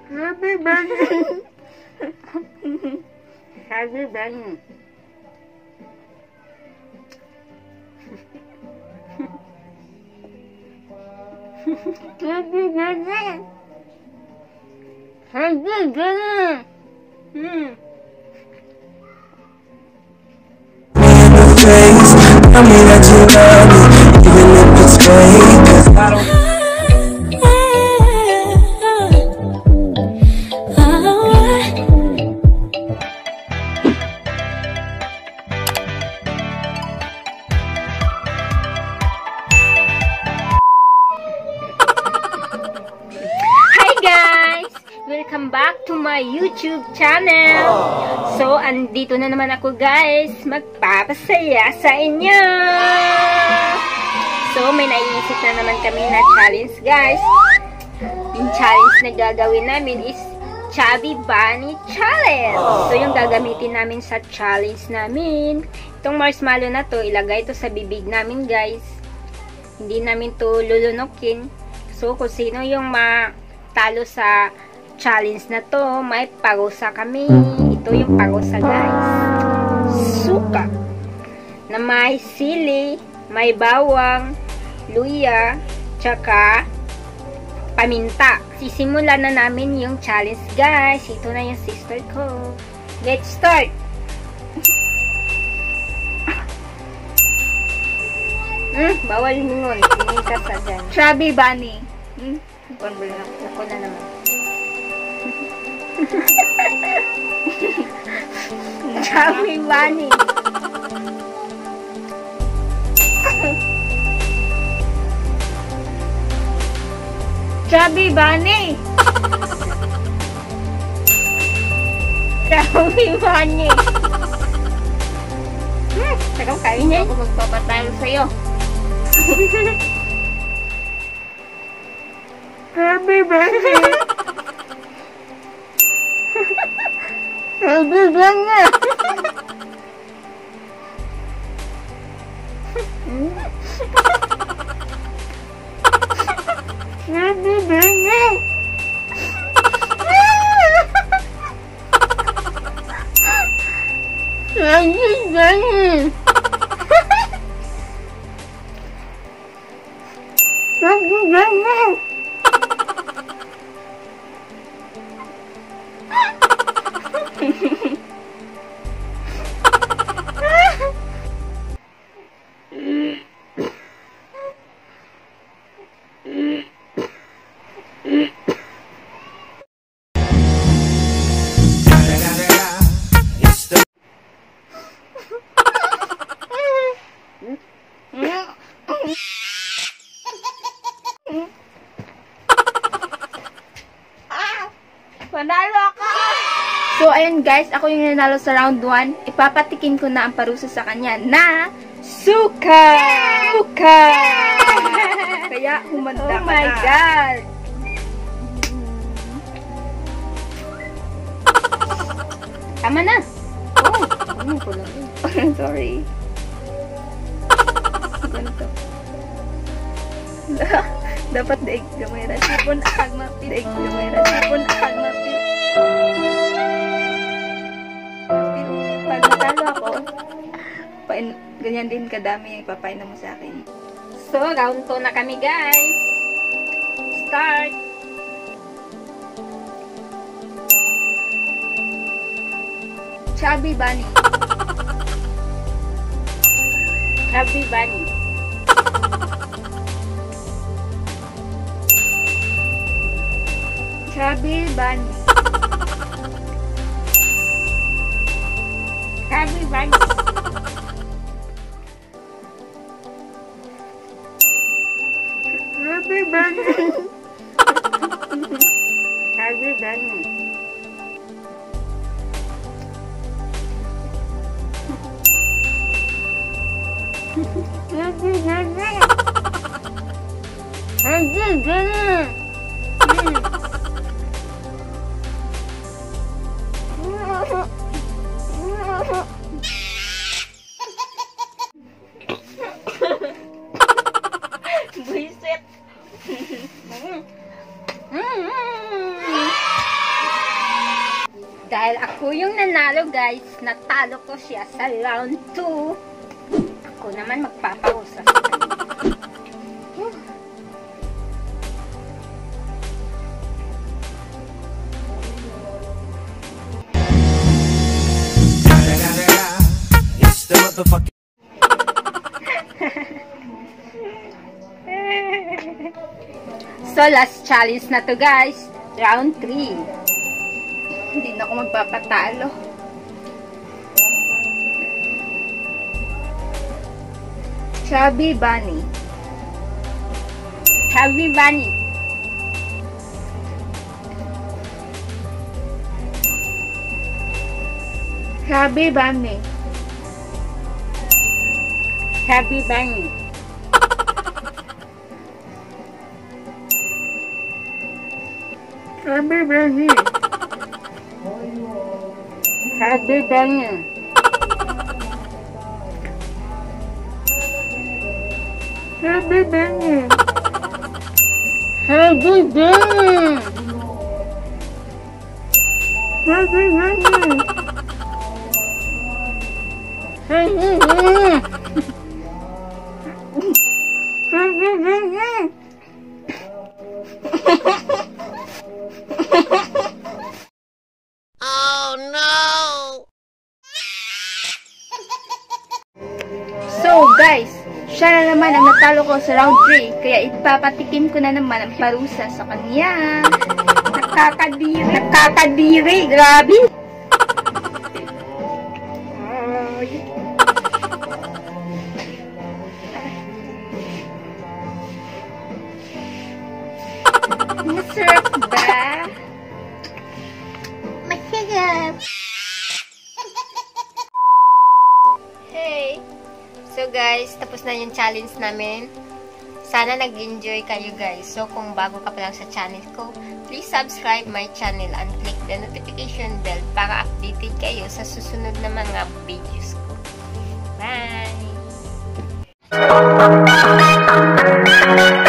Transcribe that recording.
Happy birthday! Happy birthday! Happy birthday! Happy birthday! Tell me that you love me, even if it's fake, 'cause I don't. Hi guys! Welcome back to my YouTube channel! So, andito na naman ako guys, magpapasaya sa inyo! So, may naiisip na naman kami na challenge guys. Yung challenge na gagawin namin is Chubby Bunny Challenge! So, yung gagamitin namin sa challenge namin, itong marshmallow na to, ilagay to sa bibig namin guys. Hindi namin to lulunukin. So, kung sino yung matalo sa challenge na to, may parusa kami. Ito yung parusa guys. Suka na may sili, may bawang, luya, tsaka paminta. Sisimulan na namin yung challenge guys. Ito na yung sister ko. Let's start! Bawal mingon. Tingin ka sa dyan. Chubby Bunny. Ako na naman. Chubby Bunny. Chubby Bunny. Chubby Bunny. Sakang kain niya. Ako magpapatalo sa'yo. Happy birthday! Happy birthday! Happy birthday! Happy birthday! Happy birthday! Panalo ako! So, ayun guys, ako yung nanalo sa round 1. Ipapatikin ko na ang parusa sa kanya na suka! Suka! Kaya humanda ka na. Oh my God! Tama na! Oh, ko lang. Sorry. Ganito. Dapat daig gamay ra sipon ag mapil. Daig gamay ra sipon ag mapil. Pag natalo ako, ganyan din kadami yung ipapainom mo sa akin. So, round 2 na kami guys. Start! Chubby Bunny. Chubby Bunny. Chubby Bunny. Chubby Bunny. Chubby Bunny. Chubby Bunny. Chubby Bunny. Chubby Bunny. Buisit. Dahil ako yung nanalo guys, natalo ko siya sa round 2. Ako naman magpaparusa sa kanya. It's the motherfucking. So last challenge na to guys, round 3. Hindi na ako magpapatalo. Chubby Bunny. Chubby Bunny. Chubby Bunny. Chubby Bunny. Chubby Bunny. Chubby Bunny. Chubby Bunny. Chubby Bunny. Chubby Bunny. Chubby Bunny. Chubby Bunny. So guys, siya na naman ang natalo ko sa round 3, kaya ipapatikim ko na naman ang parusa sa kanya. Nakakadiri. Nakakadiri. Grabe. Ay. Masarap ba? Masarap. Hey! So guys, tapos na yung challenge namin. Sana nag-enjoy kayo guys. So kung bago ka pa lang sa channel ko, please subscribe my channel and click the notification bell para updated kayo sa susunod na mga videos ko. Bye!